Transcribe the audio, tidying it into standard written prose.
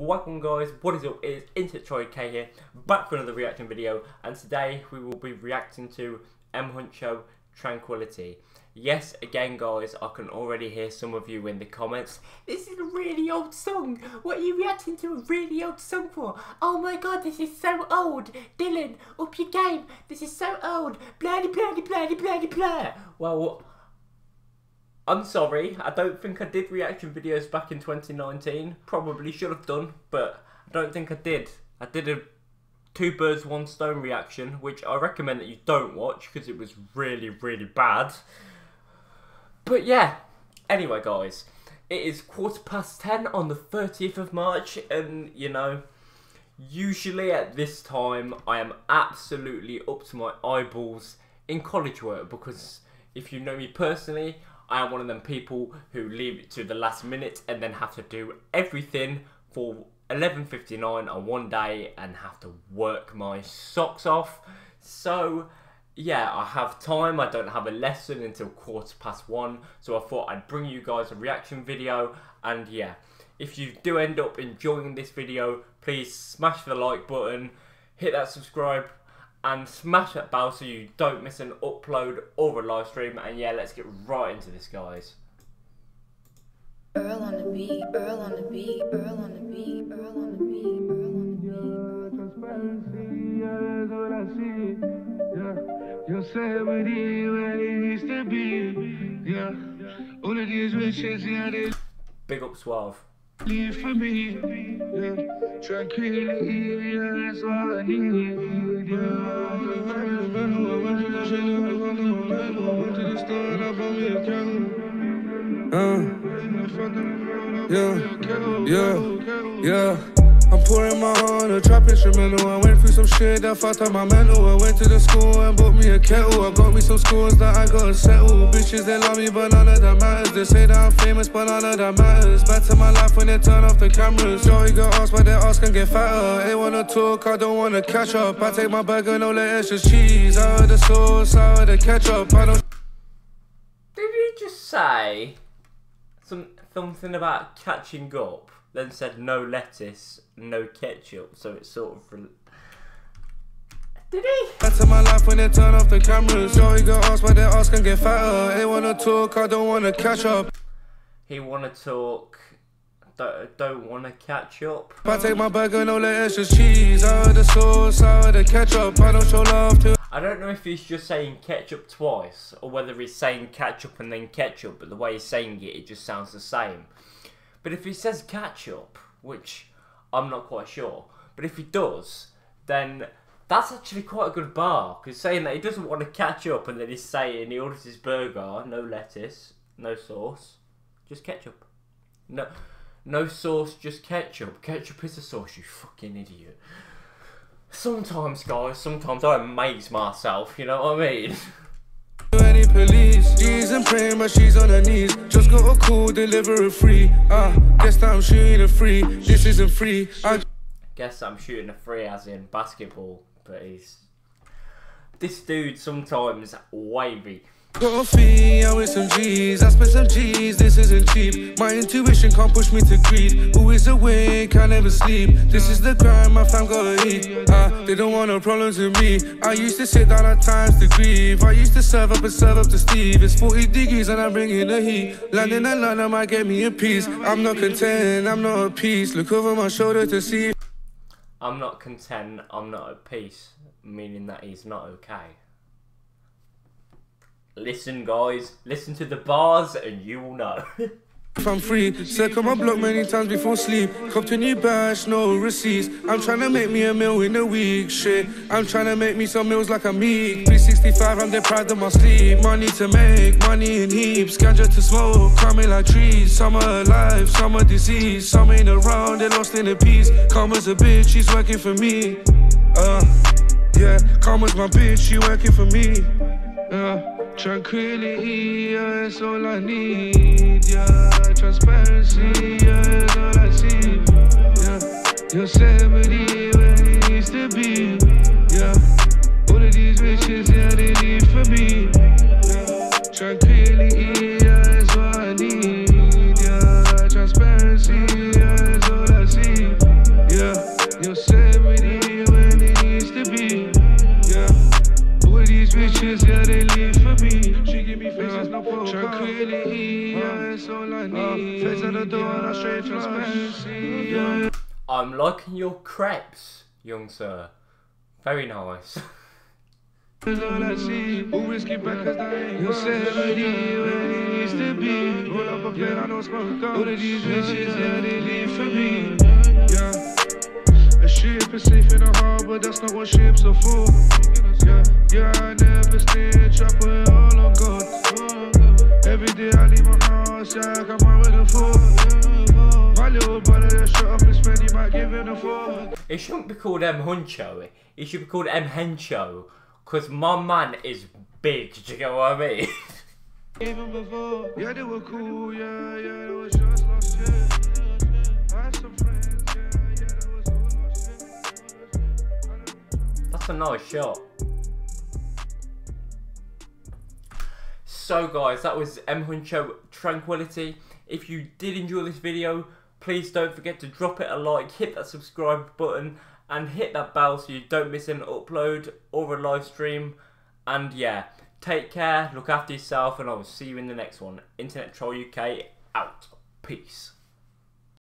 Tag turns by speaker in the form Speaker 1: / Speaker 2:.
Speaker 1: Welcome guys, what is up? It is Tranquility here, back for another reaction video, and today we will be reacting to M Huncho, Tranquility. Yes, again guys, I can already hear some of you in the comments, this is a really old song, what are you reacting to a really old song for? Oh my god, this is so old, Dylan, up your game, this is so old, blah blah blah blah blah blah. Well, I'm sorry, I don't think I did reaction videos back in 2019. Probably should have done, but I don't think I did. I did a 2 birds 1 stone reaction, which I recommend that you don't watch because it was really bad. But yeah, anyway guys, it is 10:15 on the 30th of March, and you know, usually at this time I am absolutely up to my eyeballs in college work, because if you know me personally, I am one of them people who leave it to the last minute and then have to do everything for 11:59 on one day and have to work my socks off. So yeah, I have time. I don't have a lesson until 1:15, so I thought I'd bring you guys a reaction video. And yeah, if you do end up enjoying this video, please smash the like button, hit that subscribe, and smash that bell so you don't miss an upload or a live stream. And yeah, let's get right into this, guys.
Speaker 2: Earl on the beat, Earl on the beat, Earl on the beat, Earl on the beat, Earl on the beat.
Speaker 3: You'll say with you where it needs to be. Yeah, all of these riches, yeah, they
Speaker 1: Big up Suave.
Speaker 3: leave for me. Yeah, tranquility, yeah, that's what I need. Yeah. I'm pouring my heart on a trap instrumental. I went through some shit that fucked up my mental. I went to the school and bought me a kettle. I got me some scores that I gotta settle. Bitches, they love me, but none of that matters. They say that I'm famous, but none of that matters. Back to my life when they turn off the cameras. Shorty got asked, but they ask and get fatter. They wanna talk, I don't wanna catch up. I take my bag and all the extra cheese. Out of the sauce, out of the ketchup. I don't.
Speaker 1: Did he just say something about catching up? Then said no lettuce, no ketchup, so it's sort of... Did he?
Speaker 3: Back to my life when they turn off the cameras. Shorty got asked, but they ask and get fatter. They wanna talk, I don't wanna catch up.
Speaker 1: He wanna talk, don't wanna catch up.
Speaker 3: I take my bag and all the extra cheese. Out of the sauce, out of the ketchup. I don't show love to.
Speaker 1: I don't know if he's just saying ketchup twice, or whether he's saying ketchup and then ketchup, but the way he's saying it, it just sounds the same. But if he says ketchup, which I'm not quite sure, but if he does, then that's actually quite a good bar, because saying that he doesn't want to catch up and then he's saying he orders his burger, no lettuce, no sauce, just ketchup. No sauce, just ketchup. Ketchup is a sauce, you fucking idiot. Sometimes, guys, sometimes I amaze myself, you know what I mean?
Speaker 3: Any police, she's in pain, but she's on her knees. Just got a call, deliver it free. Guess that I'm shooting a free. This isn't free.
Speaker 1: Guess I'm shooting a free as in basketball, but he's... This dude sometimes wavy.
Speaker 3: Got a fee, I with some G's. I spent some G's, this isn't cheap. My intuition can't push me to greed. Who is awake, I never sleep. This is the grind, my fam gotta eat. They don't want no problems with me. I used to sit down at times to grieve. I used to serve up to Steve. It's 40 degrees and I'm bringing the heat. Landing in London might get me a piece. I'm not content, I'm not at peace. Look over my shoulder to see.
Speaker 1: I'm not content, I'm not at peace. Meaning that he's not okay. Listen guys, listen to the bars and you will know.
Speaker 3: If I'm free, circle my block many times before sleep. Copped a new bash, no receipts. I'm trying to make me a meal in a week, shit. I'm trying to make me some meals like a meat. 365, I'm deprived of my sleep. Money to make, money in heaps. Ganja to smoke, coming like trees. Some are alive, some are diseased. Some ain't around, they're lost in a piece. Karma's a bitch, she's working for me. Yeah, Karma's my bitch, she working for me. Tranquility, yeah, that's all I need, yeah. Transparency, yeah, that's all I see, yeah. Yosemite, where it needs to be, yeah. All of these riches, yeah, they leave for me, yeah. Tranquility, yeah, that's all I need, yeah. Transparency, yeah, that's all I see.
Speaker 1: I'm liking your crepes, young sir. Very nice.
Speaker 3: Always keep back as you said where it needs to be. Roll up a plate, I don't smoke all of these bitches, yeah, they leave for me. Yeah, a ship is safe in a harbor, that's not what ships are for. Yeah, I never snitch, I put it all on God. Every day I leave my house, yeah, I come out with a four. My little brother that shut up and spend, he might give him a four.
Speaker 1: It shouldn't be called M Huncho, it should be called M Huncho. Because my man is big, do you get what I mean?
Speaker 3: Even before, yeah, they were cool, yeah, they was just lost shit. I had some friends, yeah, that was all lost shit.
Speaker 1: That's a nice shot. So guys, that was M Huncho Tranquility. If you did enjoy this video, please don't forget to drop it a like, hit that subscribe button, and hit that bell so you don't miss an upload or a live stream. And yeah, take care, look after yourself, and I will see you in the next one. Internet Troll UK out. Peace.